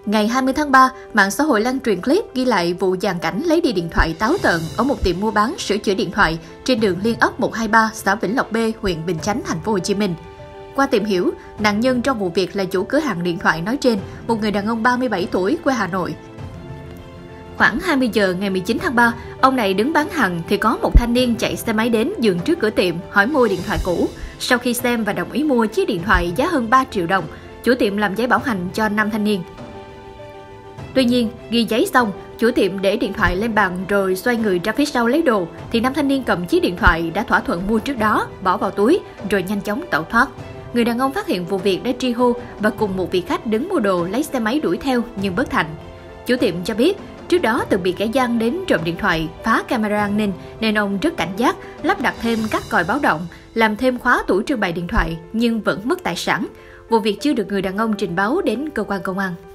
Ngày 20 tháng 3, mạng xã hội lan truyền clip ghi lại vụ dàn cảnh lấy đi điện thoại táo tợn ở một tiệm mua bán sửa chữa điện thoại trên đường Liên ấp 123, xã Vĩnh Lộc B, huyện Bình Chánh, thành phố Hồ Chí Minh. Qua tìm hiểu, nạn nhân trong vụ việc là chủ cửa hàng điện thoại nói trên, một người đàn ông 37 tuổi quê Hà Nội. Khoảng 20 giờ ngày 19 tháng 3, ông này đứng bán hàng thì có một thanh niên chạy xe máy đến dừng trước cửa tiệm hỏi mua điện thoại cũ. Sau khi xem và đồng ý mua chiếc điện thoại giá hơn 3 triệu đồng, chủ tiệm làm giấy bảo hành cho 5 thanh niên. Tuy nhiên, ghi giấy xong, chủ tiệm để điện thoại lên bàn rồi xoay người ra phía sau lấy đồ, thì 5 thanh niên cầm chiếc điện thoại đã thỏa thuận mua trước đó, bỏ vào túi rồi nhanh chóng tẩu thoát. Người đàn ông phát hiện vụ việc đã tri hô và cùng một vị khách đứng mua đồ lấy xe máy đuổi theo nhưng bất thành. Chủ tiệm cho biết, trước đó từng bị kẻ gian đến trộm điện thoại, phá camera an ninh nên ông rất cảnh giác, lắp đặt thêm các còi báo động, làm thêm khóa tủ trưng bày điện thoại nhưng vẫn mất tài sản. Vụ việc chưa được người đàn ông trình báo đến cơ quan công an.